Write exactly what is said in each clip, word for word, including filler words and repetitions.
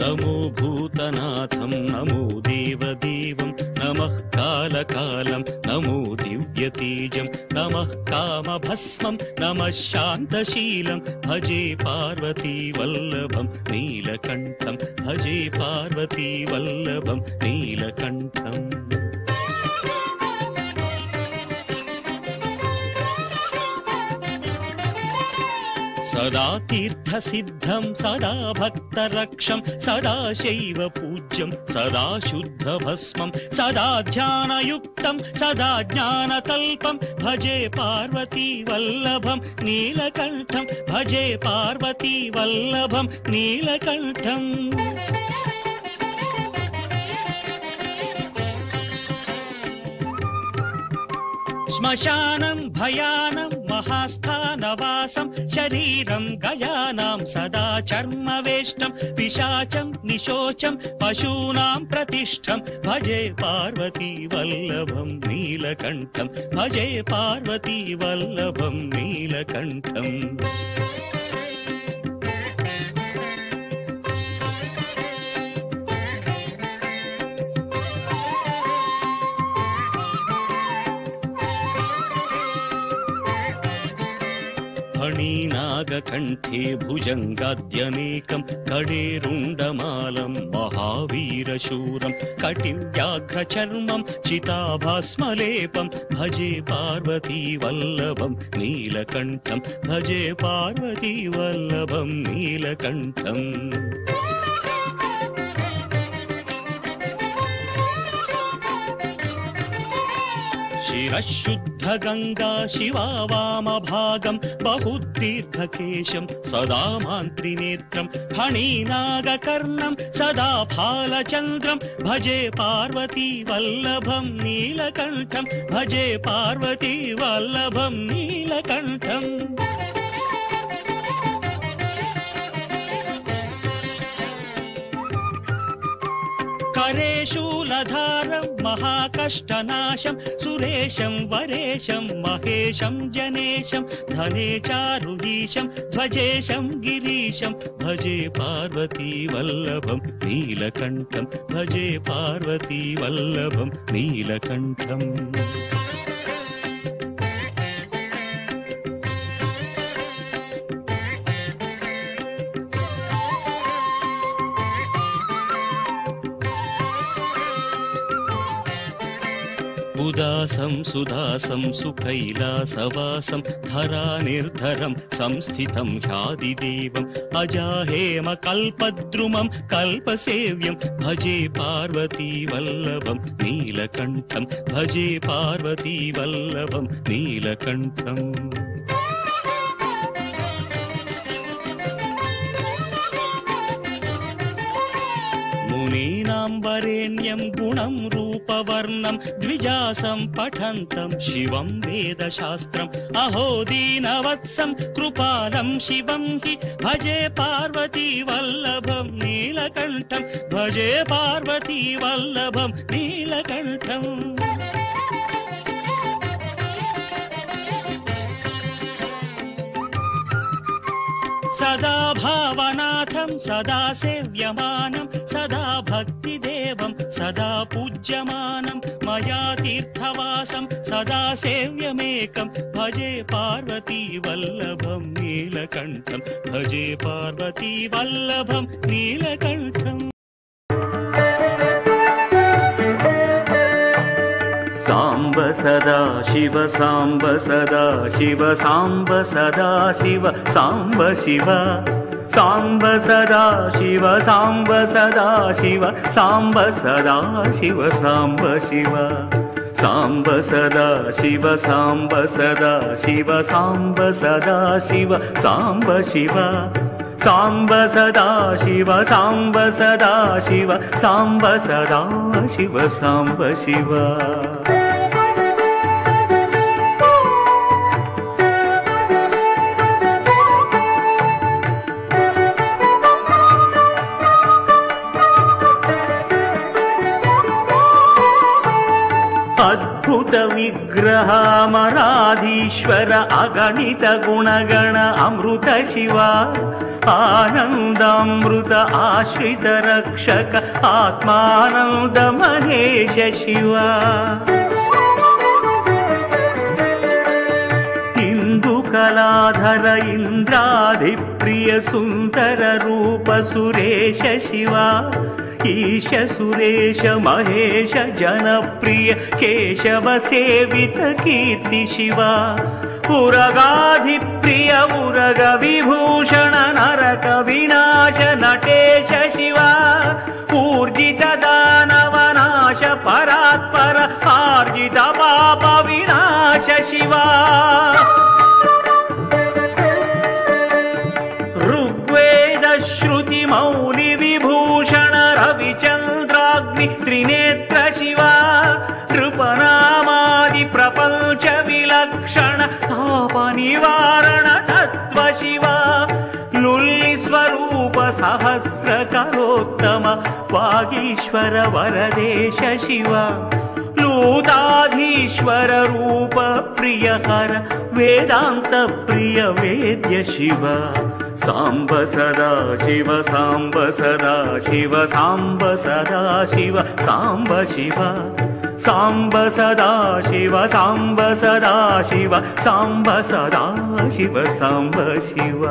नमो भूतनाथं नमो देवदेवं नमः कालकालं नमो दिव्यतेजं नमः कामभस्मं नमः शान्तशीलं भजे पार्वती वल्लभं नीलकण्ठं भजे पार्वती वल्लभं नीलकण्ठम् सदा तीर्थसिद्धं सदा भक्तरक्षं सदा शैव पूज्यं सदा शुद्धभस्मं सदा ध्यानयुक्तं सदा ज्ञानकल्पं भजे पार्वती वल्लभं नीलकण्ठं भजे पार्वती वल्लभं नीलकण्ठम् श्मशानं भयानं महास्थानवासं शरीरं गयानां सदा चर्मवेष्टं पिशाचं निशोचं पशूनां प्रतिष्ठं भजे पार्वती वल्लभं नीलकण्ठं भजे पार्वती वल्लभं नीलकण्ठम् फणीनागकण्ठे भुजङ्गाद्यनेकं कडेरुण्डमालं महावीरशूरं कटिव्याघ्रचर्मं चिताभास्मलेपं भजे पार्वती वल्लभं नीलकण्ठं भजे पार्वती वल्लभं नीलकण्ठम् शिरशुद्धगङ्गा शिवा वामभागं बहुदीर्घकेशं सदा मान्त्रिनेत्रं फणीनागकर्णं सदा फालचन्द्रं भजे पार्वती वल्लभं नीलकण्ठं भजे पार्वती वल्लभं नीलकण्ठम् करे शूलधारं महाकष्टनाशं सुरेशं वरेशं महेशं जनेशं धने चारुहीशं ध्वजेशं गिरीशं भजे पार्वती वल्लभं नीलकण्ठं भजे पार्वती वल्लभं नीलकण्ठम् उदासं सुदासं सुकैलासवासं धरानिर्धरं संस्थितं ह्यादिदेवम् अजाहेमकल्पद्रुमं कल्पसेव्यं भजे पार्वती वल्लभं नीलकण्ठं भजे पार्वती वल्लभं नीलकण्ठम् मुनीनां वरेण्यं गुणं रूपवर्णं द्विजासं पठन्तं शिवं वेदशास्त्रम् अहो दीनवत्सं कृपालं शिवं हि भजे पार्वती वल्लभं नीलकण्ठं भजे पार्वती वल्लभं नीलकण्ठम् सदा भावनाथं सदा सेव्यमानं सदा भक्तिदेवं सदा पूज्यमानं मया तीर्थवासं सदा सेव्यमेकं भजे पार्वती वल्लभं नीलकण्ठं भजे पार्वती वल्लभं नीलकण्ठम् साम्ब सदा शिव साम्ब सदा शिव साम्ब सदा शिव साम्ब शिव साम्ब सदा शिव साम्ब सदा शिव साम्ब सदा शिव साम्ब शिव साम्ब सदा शिव साम्ब सदा शिव साम्ब सदा शिव साम्ब शिव साम्ब सदा शिव साम्ब सदा शिव साम्ब सदा शिव साम्ब शिव अद्भुत विग्रह मराधीश्वर अगणित गुणगण अमृत शिवा ఆనందామృత ఆశ్రిత రక్షక ఆత్మానంద మహేశ శివ ఇందుకలాధర ఇంద్రాది ప్రియ సుందర రూప సురేశ శివ ఈశ సురేశ మహేశ జనప్రియ కేశవ సేవిత కీర్తి శివ ఉరగాధి ప్రియ ఉరగ విభూషణ నరక వినాశ నటేశ శివ ఊర్జిత దానవ నాశ పరాత్పర ఆర్జిత పాప వినాశ శివ ఋగ్వేద శృతి మౌలి విభూషణ రవిచంద్రాగ్ని త్రినేత్ర శివ నృపనామాది ప్రపంచ విలక్షణ తాప నివారణ తత్వ శివ లుల్లి స్వరూప సహస్ర కరోత్తమ వాగీశ్వర వరదేశ శివ లూతాధీశ్వర రూప ప్రియహర వేదాంత ప్రియ వేద్య శివ సాంబ సదా శివ సాంబ సదా శివ సాంబ సదా శివ సాంబ శివ సాంబ సదా శివ సాంబ సదా శివ సాంబ సదా శివ సాంబ శివ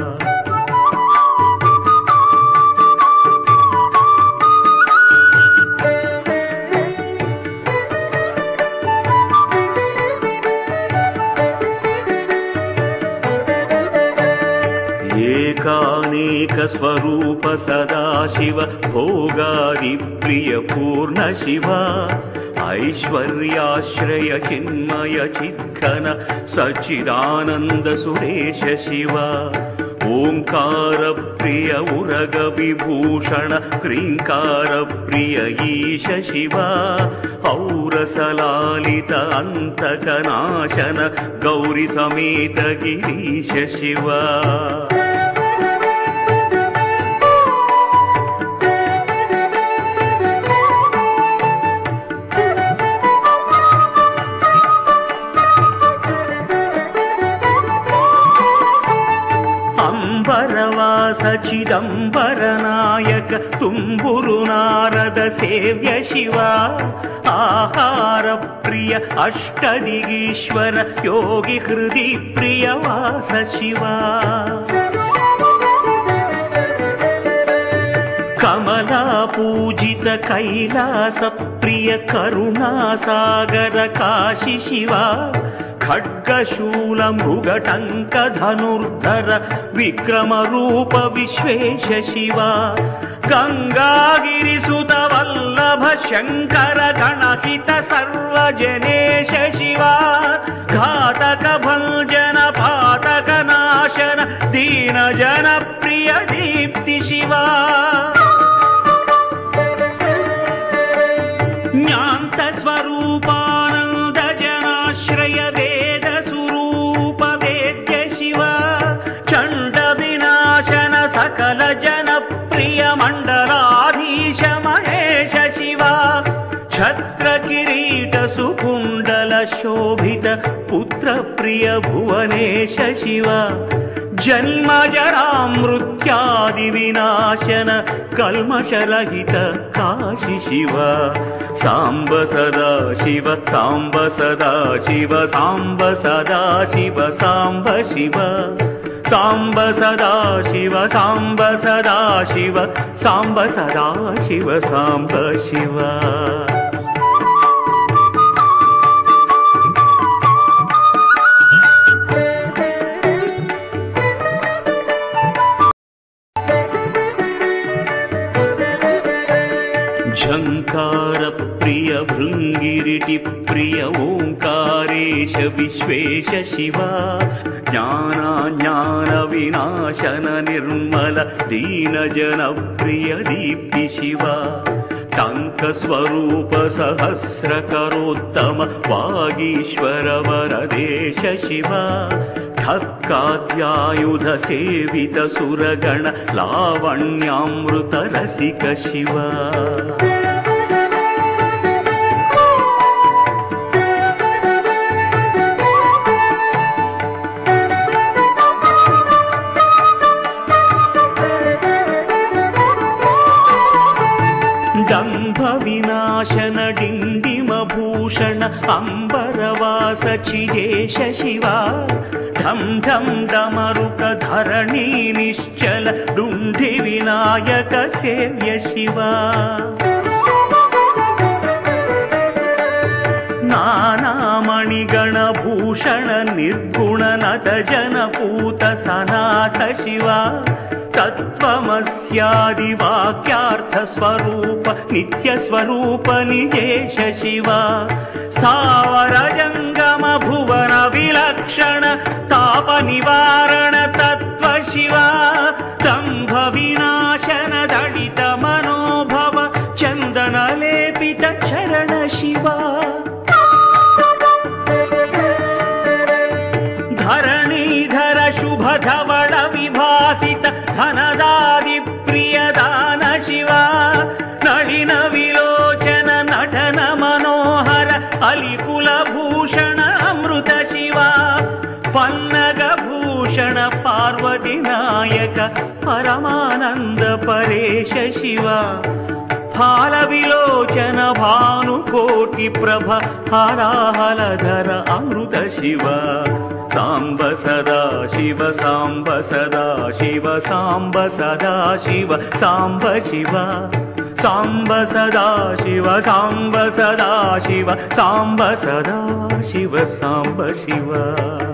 ఏకానేక స్వరూప సదా శివ భోగాది ప్రియ పూర్ణ శివ ఐశ్వర్యాశ్రయ చిన్మయ చిద్ఘన సచ్చిదానంద సురేశ శివ ఓంకార ప్రియ ఉరగ విభూషణ హ్రీంకార ప్రియ ఈశ శివ ఔరసలాలిత అంతక నాశన గౌరి సమేత గిరీశ శివ చిదంబర నాయక తుంబురు నారద సేవ్య శివ ఆహార ప్రియ అష్టదిగీశ్వర యోగి హృది ప్రియ వాస శివ కమలా పూజిత కైలాస ప్రియ కరుణాసాగర కాశి శివ ఖడ్గశూల మృగటంక ధనుర్ధర విక్రమ రూప విశ్వేశ శివ గంగాగిరి సుత వల్లభ శంకర గణహిత సర్వజనేశ శివ ఘాతక భంజన పాతక నాశన దీన జన ప్రియ దీప్తి శివ జ్ఞాంత స్వరూపానంద జనాశ్రయ వేద స్వరూప వేద్య శివ చండ వినాశన సకల జన ప్రియ మండలాధీశ మహేశ శివ ఛత్ర కిరీట సుకుండల శోభిత పుత్ర ప్రియ భువనేశ శివ జన్మ జరా మృత్యాది వినాశన కల్మషరహిత కాశి శివ సాంబ సదా శివ సాంబ సదా శివ సాంబ సదా శివ సాంబ శివ సాంబ సదా శివ సాంబ సదా శివ సాంబ సదా శివ సాంబ శివ झंकार प्रिय भृंगिरिटि प्रिय ओंकारेश विश्वेश शिव ज्ञाना ज्ञान विनाशन निर्मल दीन जन प्रिय दीप्ति शिव टंक स्वरूप सहस्र करोत्तम वागीश्वर वरदेश शिव ठक्काद्यायुध सेवित सुरगण लावण्यामृत रसिक शिव दम्भविनाशन डिण्डिमभूषण अम्बरवास चिदेश शिवा ढं ढं डमरुक धरणी निश्चल डुण्डि विनायक सेव्य शिवा नानामणिगणभूषण निर्गुण नट जनपूत सनाथ शिवा तत्त्वमस्यादिवाक्यार्थ स्वरूप नित्य स्वरूप निजेश शिवा स्थावर जंगम भुवन विलक्षण ताप निवारण तत्व शिवा दंभ विनाशन दलित मनोभव चंदन लेपित चरण शिवा धरणीधर शुभ धवल विभासित धनदादि प्रिय दान शिवा नलिन विलोचन नटन मनोहर अलिकुल भूषण अमृत शिवा पन्नग भूषण पार्वती नायक परमानंद परेश शिवा फाल विलोचन भानुकोटि प्रभ हराहलधर अमृत शिवा सांब सदा शिव सांब सदा शिव सांब सदा शिव सांब शिवा सांब सदा शिव सांब सदा शिव सांब सदा शिव सांब शिवा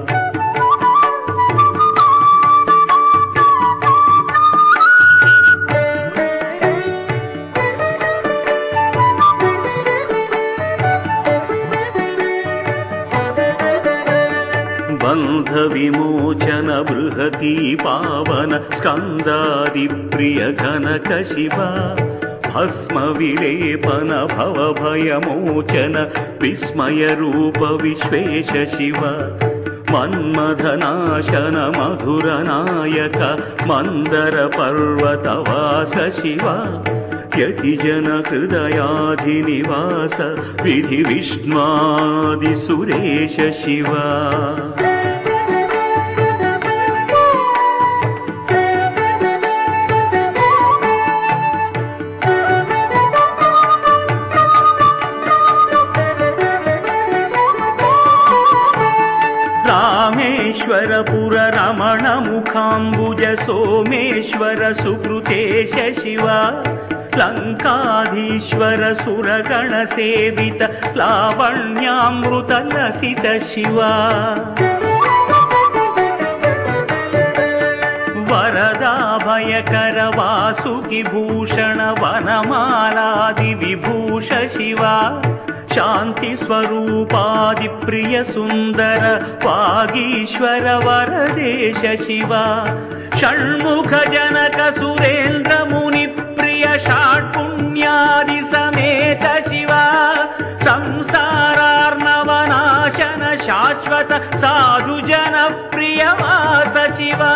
बंध विमोचन बृहती पावन स्कंदादि प्रिय घनक शिवा भस्म विलेपन भव भयमोचन विस्मय रूप विश्वेश शिवा मन्मथनाशन मधुर नायक मंदर पर्वतवास शिवा यतिजन हृदयाधिनिवास विधि विष्णुआदि सुरेश शिवा रामेश्वर पुर रमण मुखाम्बुज सोमेश्वर सुकृतेश शिवा लंकाधीश्वर सुरगण सेवित लावण्यामृत लसित शिवा वरदा भयकर वासुकि भूषण वनमालादि विभूष शिवा शांति स्वरूपादि प्रिय सुंदर वागीश्वर वरदेश शिवा षण्मुख जनक सुरेंद्र मुनि प्रिय षाट्पुण्यादि समेत शिवा संसारार्णवनाशन शाश्वत साधु जन प्रिय वास शिवा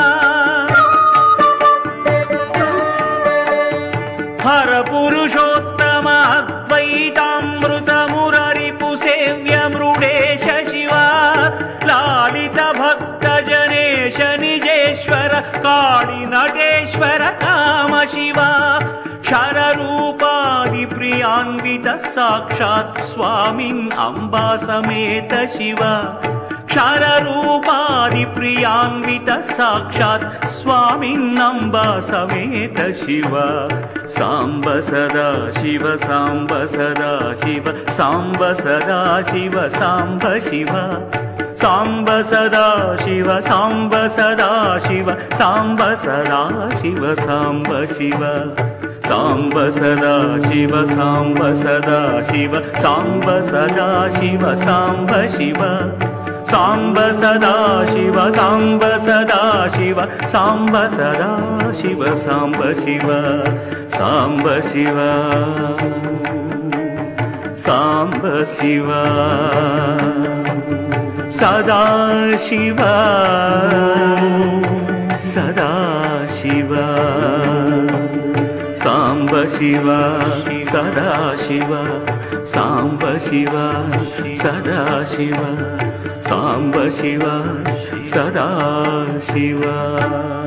हर पुरुषोत्तम अद्वैतामृत मुरारिपु सेव्य मृडेश शिवा लालित भक्त जनेश निजेश्वर काळि नटेश्वर काम शिवा क्षर रूपादि प्रियान्वित साक्षात् स्वामिन् अम्बा समेत शिवा क्षर रूपादि प्रियान्वित साक्षात् स्वामिन् अम्बा समेत शिवा सांब सदा शिव सांब सदा शिव सांब सदा शिव सांब शिवा सांब सदा शिव सांब सदा शिव सांब सदा शिव सांब शिवा सांब सदा शिव सांब सदा शिव सांब सदा शिव सांब शिवा सांब सदा शिव सांब सदा शिव सांब सदा शिव सांब शिवा सांब शिवा सांब शिवा सदा शिवा सदा शिवा सांब शिवा सदा शिवा सांब शिवा सदा शिवा सांब शिवा सदा शिवा।